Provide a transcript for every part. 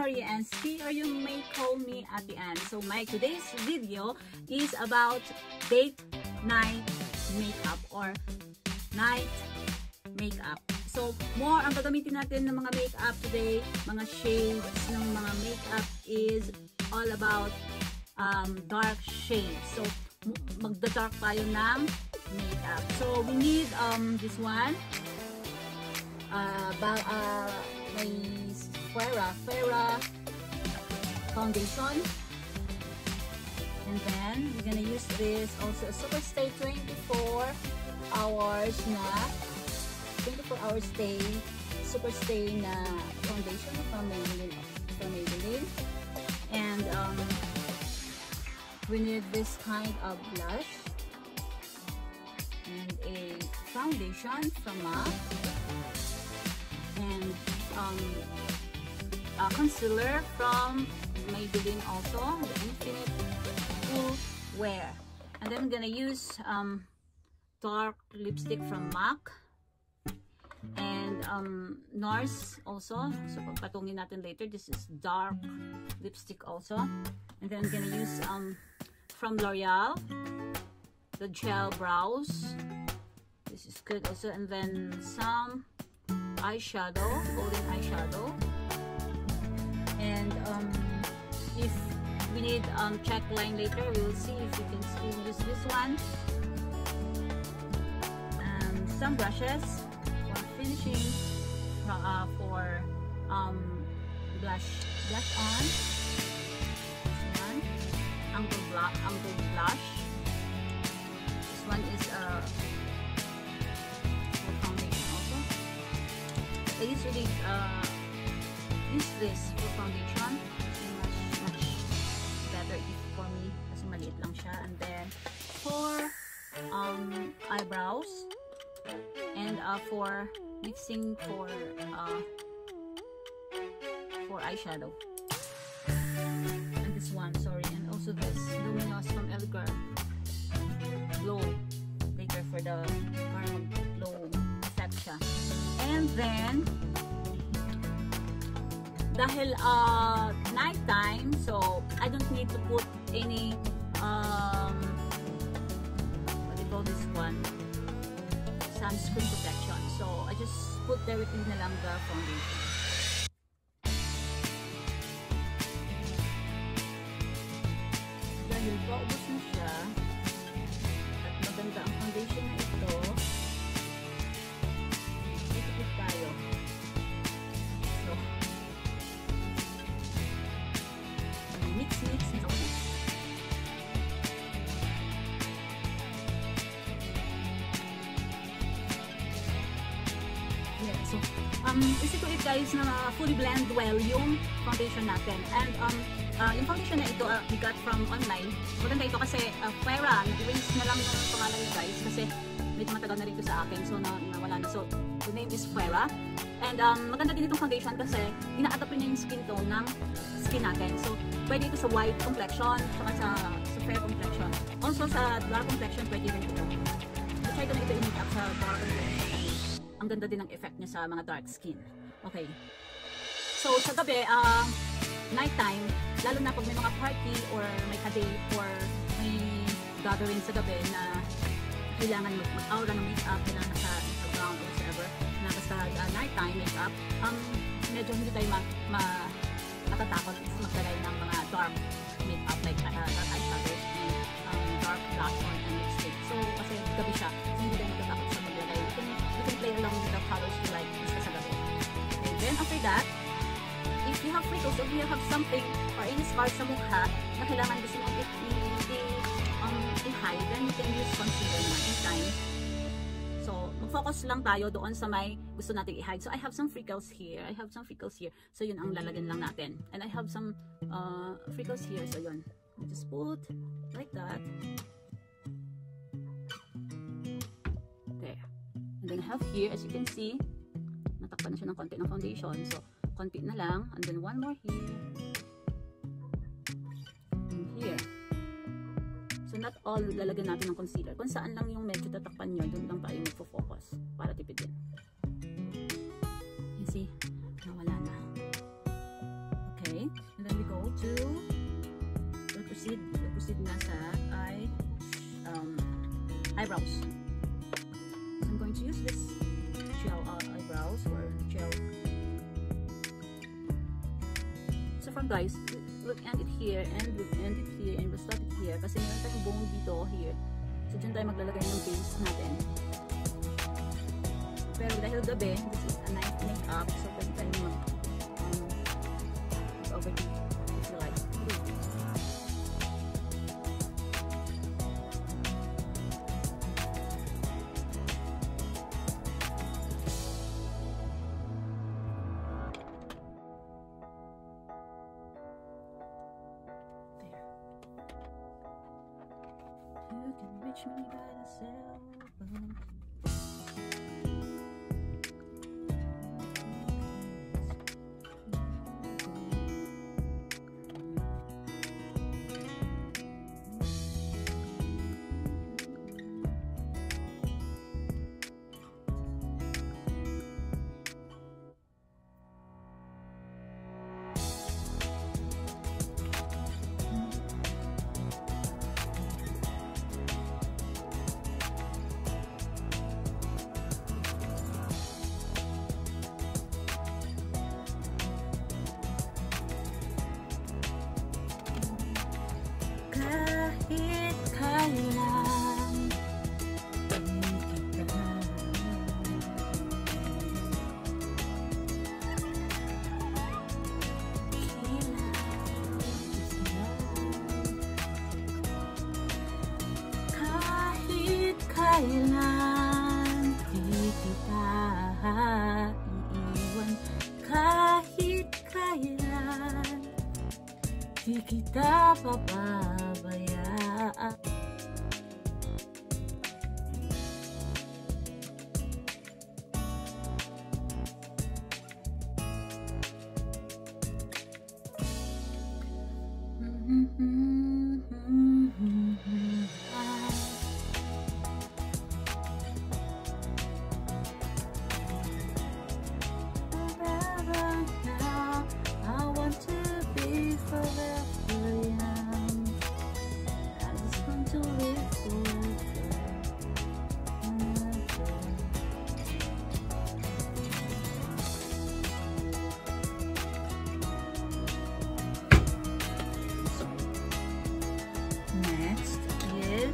Maria Ansky, or you may call me Ate Ann. So my today's video is about date night makeup or night makeup. So more ang gagamitin natin ng mga makeup today, mga shades ng mga makeup is all about dark shades. So magda-dark tayo ng makeup. So we need this one. May Farah foundation, and then we're gonna use this also a Superstay 24 hours stay Superstay na foundation from Maybelline, and we need this kind of blush and a foundation from MAC, and concealer from Maybelline also, the Infinite Full Wear. And then I'm gonna use dark lipstick from MAC and NARS also. So pagpatungin natin later, this is dark lipstick also. And then I'm gonna use from L'Oreal the gel brows. This is good also. And then some eyeshadow, golden eyeshadow. And if we need check line later, we will see if we can still use this one. Some brushes for finishing, for blush on. This one, angle blush. This one is for foundation also. I usually use this for foundation. It's much better for me kasi maliit lang siya. And then for eyebrows and for mixing for eyeshadow. And this one, sorry, and also this Luminous from Elgar Glow later for the parang glow effect siya. And then dahil nighttime, so I don't need to put any what do you call this one, sunscreen protection. So I just put directly na lang the foundation. Dahil paubos na siya at maganda ang foundation na ito, ikipit tayo. So mix na ulit. Yeah, so isi ko guys na fully blend well yung foundation natin. And yung foundation na ito we got from online. Maganda ito kasi Farah, nag-erase na lang yung pangalan niya guys kasi medyo matagal na rin ito sa akin, so nawala na. So the name is Farah. And maganda din itong foundation kasi ina-adapt niya yung skin tone ng skin natin. So pwede ito sa white complexion, saka sa fair complexion. Also sa dark complexion pwede rin ito. I-try ko na ito i-make-up sa dark complexion. Ang ganda din ng effect niya sa mga dark skin. Okay. So sa gabi, nighttime, lalo na pag may mga party or may ka-date or may gathering sa gabi na kailangan mag-aura ng makeup, kailangan nasa gown or whatever, na basta nighttime makeup, medyo hindi tayo matatakot maglagay ng mga dark makeup like dark eyeshadow and dark blush on and lipstick. So kasi gabi siya, so hindi tayo matatakot sa maglagay. You can play along with the colors you like basta sa gabi. And then after that, if you have freckles, if you have something or any scars sa mukha na kailangan gusto mo i-hide, then you can use concealer na anytime. So mag-focus lang tayo doon sa may gusto natin i-hide. So I have some freckles here. So yun ang lalagyan lang natin. And I have some freckles here. So yun. Just put like that. There. And then I have here, as you can see, natakpan na siya ng konti ng foundation. So konti na lang. And then one more here. And here. So not all lalagyan natin ng concealer. Kung saan lang yung medyo tatakpan nyo, doon lang tayo magfo-focus para tipidin. You see? Nawala na. Okay. brows or gel. So from guys, we'll end it here and we'll end it here and we'll stop it here kasi meron tayong bone dito here. So dyan tayo maglalagay ng base natin. Pero dahil gabi, this is a night makeup, so pwede tayo over if you like. You can reach me by the cell phone. Kahit kailan kita kahit kailan di kita iiwan, kahit kailan di kita pababayaan. Forever now, I want to be forever young. I just want to live forever. Next is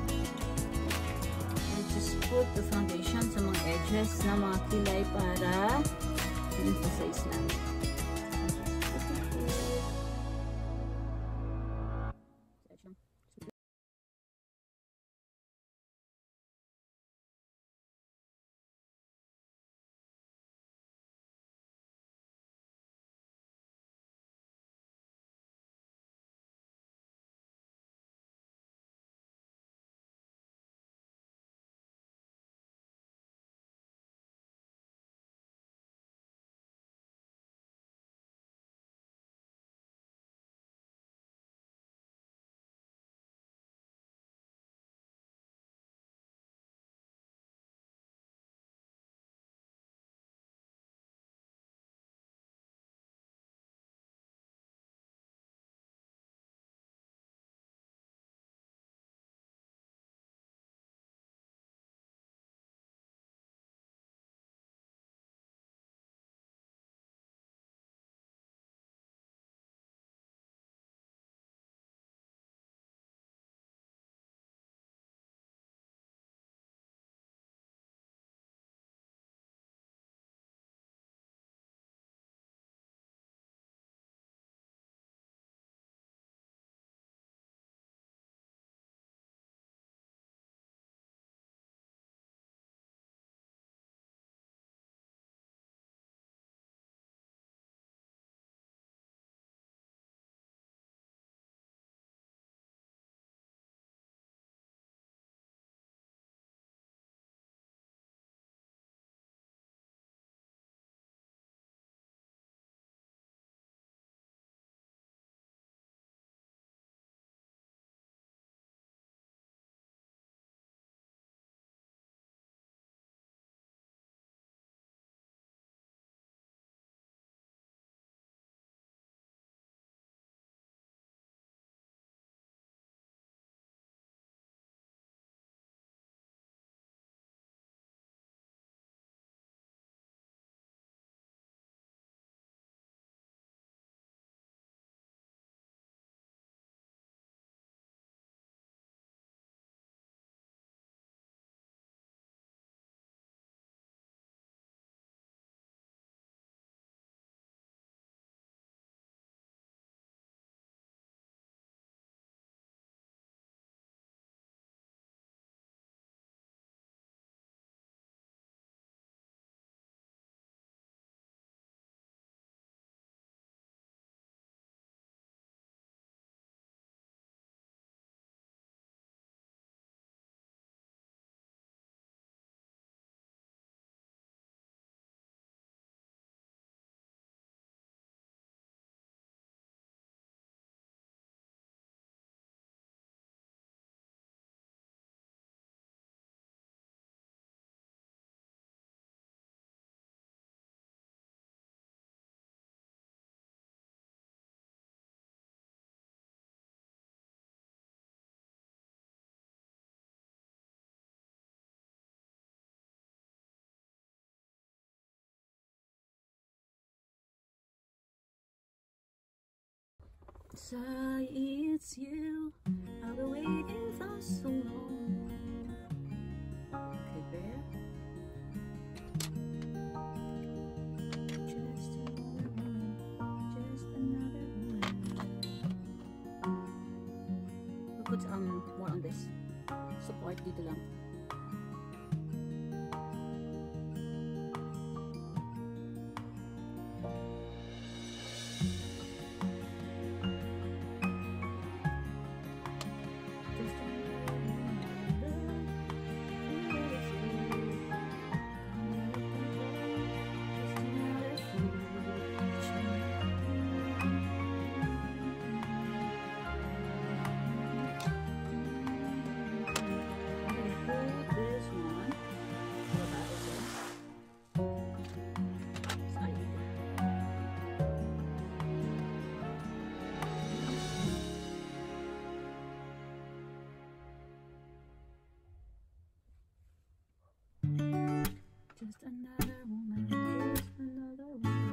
I just put the foundation sa mga edges na mga kilay para emphasize lang. Say it's you, I've been waiting for so long. Okay, there. Just another woman, just another woman. We'll put more on this. Support dito lang. Just another woman, just another woman.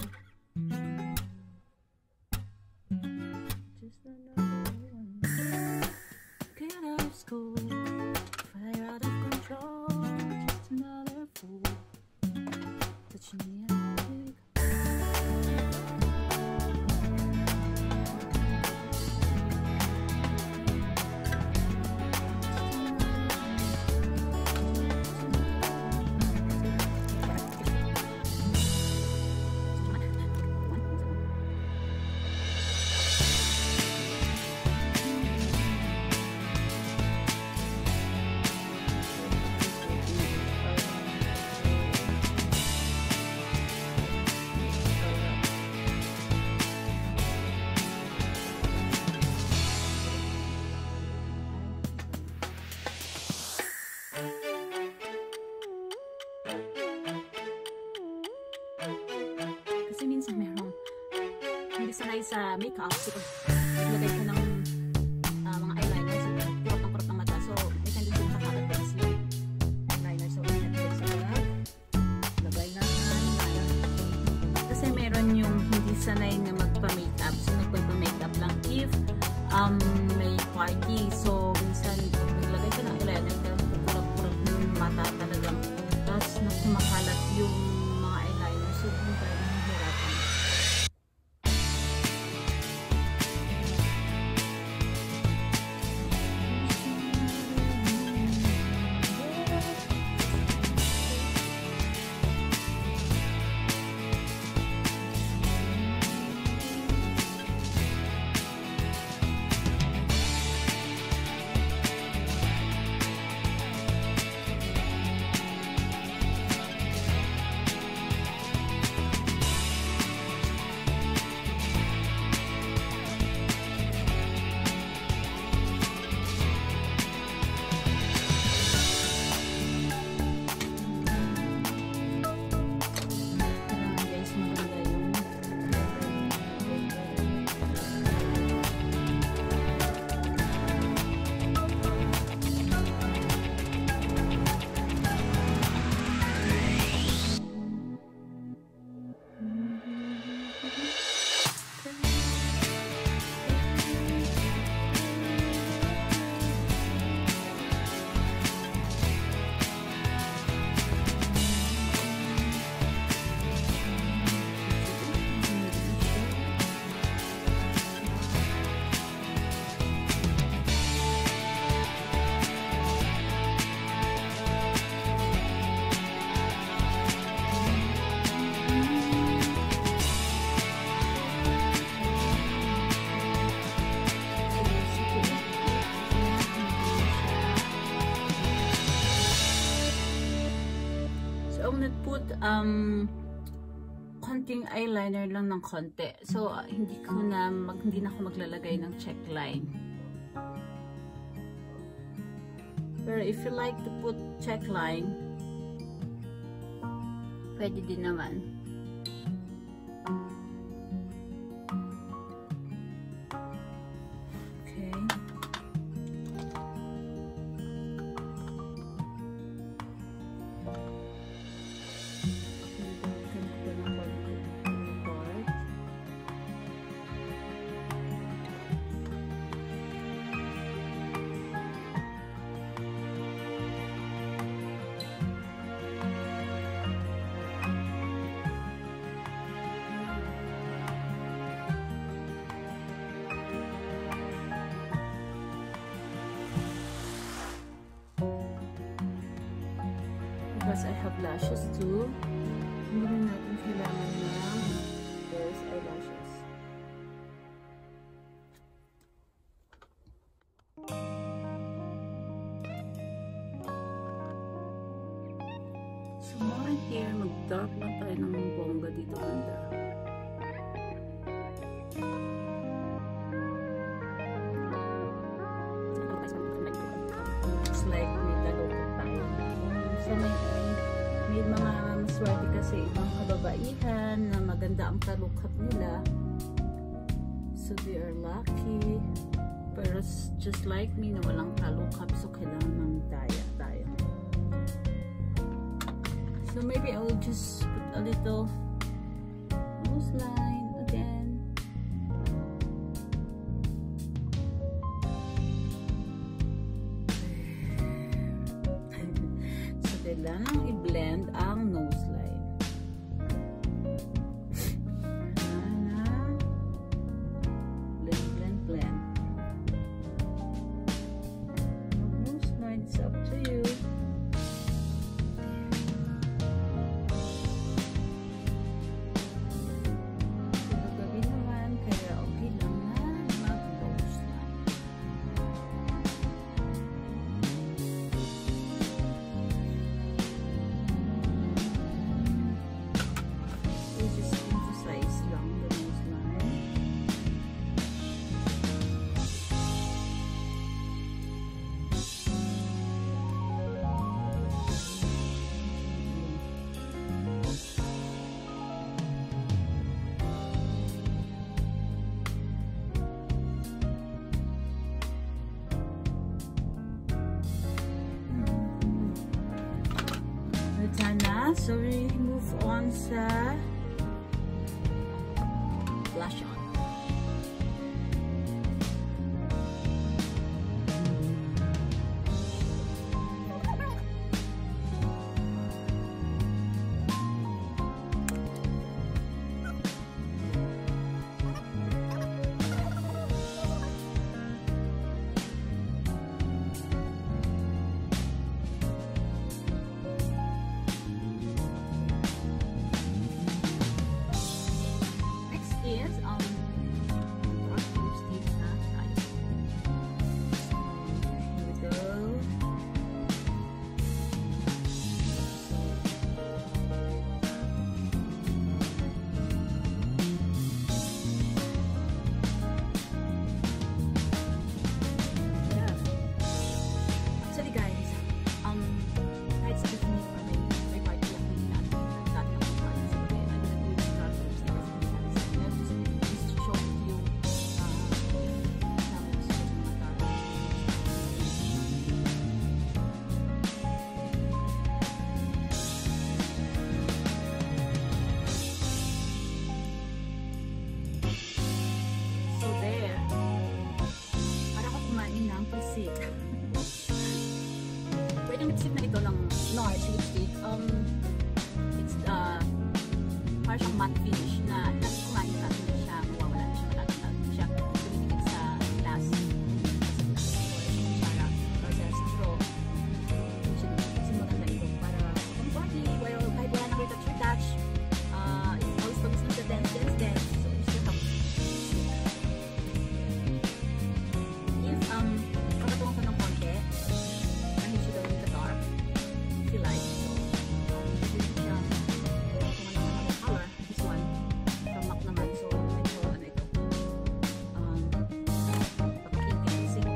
Just another woman. Get out of school, fire out of control. Just another fool, touching me at the wig. Kasi minsan merong hindi sanay sa makeup, so naglagay ka ng mga eyeliner, so kurot ng mata, so may tendency makakalat din si eyeliner, so lagay na eyeliner. Kasi meron yung hindi sanay na magpa-makeup, so nagpa-makeup lang if may party, so minsan naglagay ka ng eyeliner, pero kurot ng mata talagang, tapos kumakalat yung mga eyeliner, so yung talagang hirapan. Nagput konting eyeliner lang ng konti, so hindi na ako maglalagay ng check line. Pero if you like to put check line, pwede din naman. because I have lashes too. Hindi na natin kailangan ng those eyelashes. So more here, mag-dark lang tayo ng bongga dito banda. It's like may talukap tayo. So may mga maswerte kasi ibang kababaihan na maganda ang talukap nila. So they are lucky. Pero just like me na walang talukap, so kailangan ng daya tayo. So maybe I will just put a little nose line again. So kailangan i-blend ang nose line. Blend, blend, blend. Nose line, it's up to you. So we move on sa blush on. Pwedeng lipstick na ito ng NARS lipstick. It's parang siyang matte finish na kumain ka, hindi siya mawawala na siya, matatatag. Hindi siya tumitigil sa glass. Para sa straw. Kasi maganda ito para kung party, well, kahit wala nang retouch, always pag-isip sa dentist, then so you still have if pagkatungan ko ng konti, kahit siya gawin ka dark, if you like, so this siya kung ano color, this one from MAC naman, so medyo ano ito pagkikinising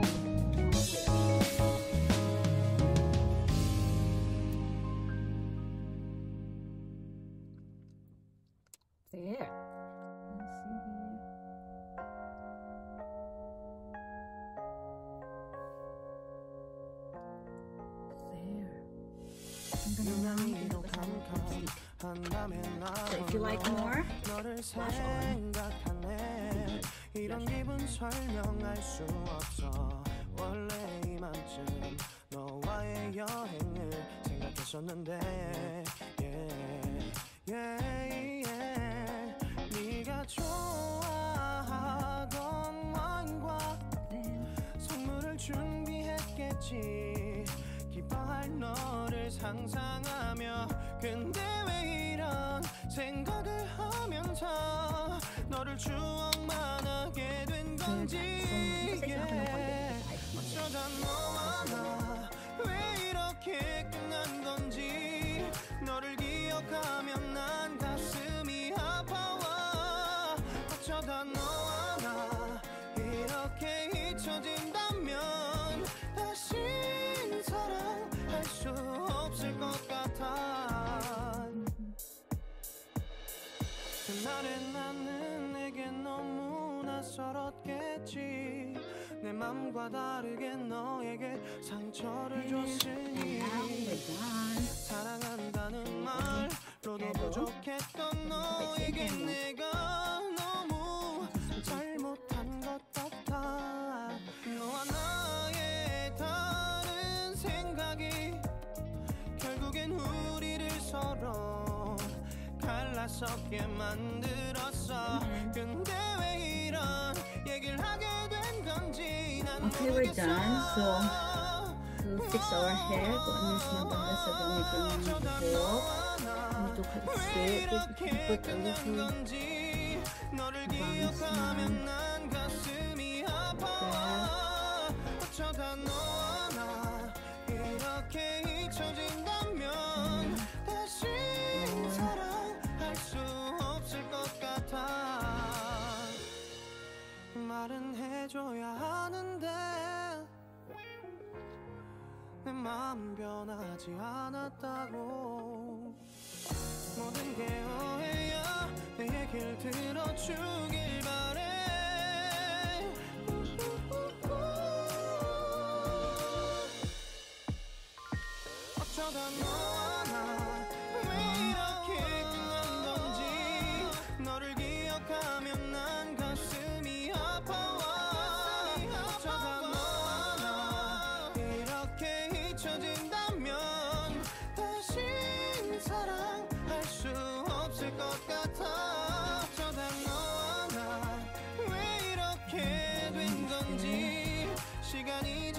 there. Let's see here. So if you like more, flash on. 이런 기분 설명할 수 없어. 원래 이맘쯤 너와의 여행을 생각했었는데 네가 좋아하던 와인과 선물을 준비했겠지. 기뻐할 너를 상상하며 근데 왜 이런 생각을 하면서 너를 추억만 하게 된 건지 어쩌다 너와 나 왜 이렇게 끝난 건지 너를 기억하면 난 가슴이 아파와 어쩌다 너와 나 이렇게 잊혀진다면 다신 사랑할 수 없을 것 같아 그날의 나는 내게 너무 낯설었겠지 내 맘과 다르게 너에게 상처를 줬으니 사랑한다는 말로도 부족했던 너에게 내가 너무 잘못한 것 같아 너와 나의 다른 생각이 결국엔 우리를 서로 갈라서게 만들었어 근데 왜 이런 얘기를 하게 된 건지 난 Okay, we're done. So, to fix our hair, kung ano mas maganda sa gamitin ng buhok. Ito kasi, put a little bangs na. 어쩌다 너와 나 이렇게 잊혀진다면 다시 사랑할 수 없을 것 같아 말은 해줘야 하는데 내 마음 변하지 않았다고 모든 게 오해야 내 얘길 들어주길 바래 어쩌다 너와 나 왜 이렇게 끝난 건지 너를 기억하면 난 가슴이 아파와 어쩌다 너와 나 이렇게 잊혀진다면 다신 사랑할 수 없을 것 같아 어쩌다 너와 나 왜 이렇게 된 건지 시간이